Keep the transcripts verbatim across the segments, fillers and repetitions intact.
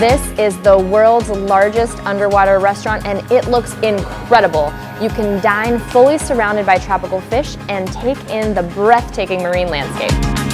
This is the world's largest underwater restaurant and it looks incredible. You can dine fully surrounded by tropical fish and take in the breathtaking marine landscape.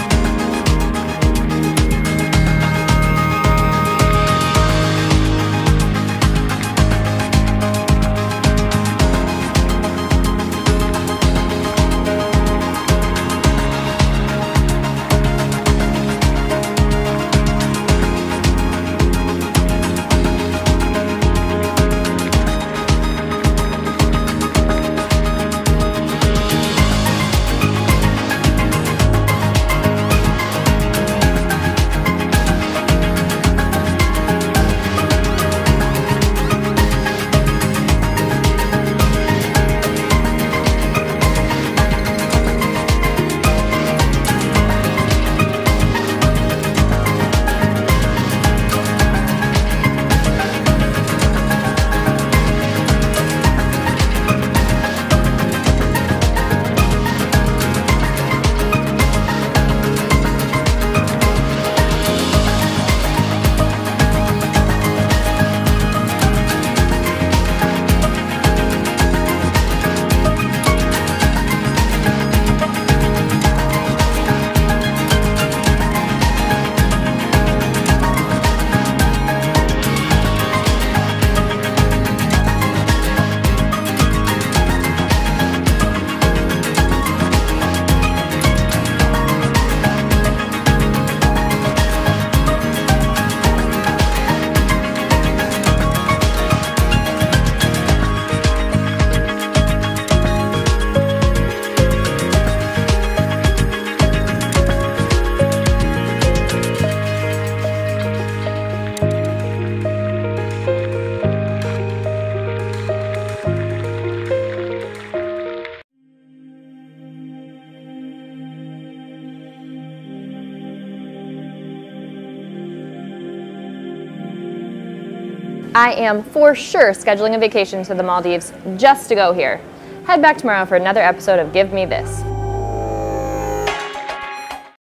I am for sure scheduling a vacation to the Maldives just to go here. Head back tomorrow for another episode of Give Me This.